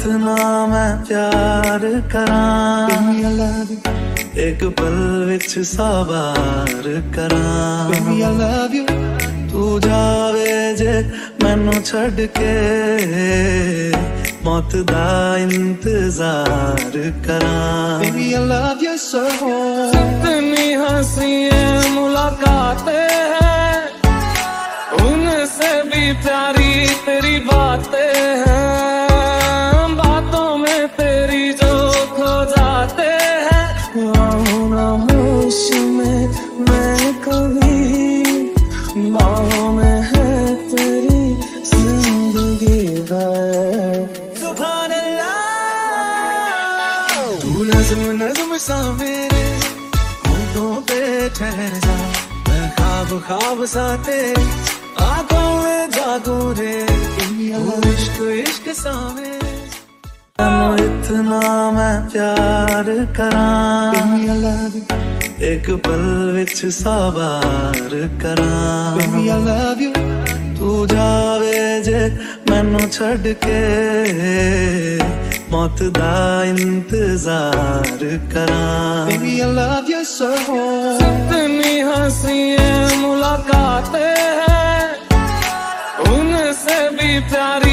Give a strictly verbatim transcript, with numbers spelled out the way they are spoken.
इतना मैं प्यार करां, एक पल विच साबार करां। Baby, I love you. तू जावे जे मैनू छड़ के, मौत दा इंतजार करां। Baby, I love you so. कितनी हंसी मुलाकातें हैं, उनसे भी प्यारी तेरी बातें हैं। बातों में तेरी जो खो जाते हैं, खामोश में मैं कभी बाहों में है तेरी जिंदगी भर। सुभान अल्लाह, तू नज़्म नज़्म सा मेरे होठों पे ठहर जा, मैं ख्वाब ख्वाब सा तेरी आंखों में जागूं रे। इश्क इश्क सा मेरे, इतना मैं प्यार करां, Baby, I love you. एक पल विच साबार करां। Baby, I love you. तू जावे जे मैनू छड़ के, मौत दा इंतजार करां। Baby, I love you so. कितनी हंसी मुलाकातें हैं, उनसे भी प्यारी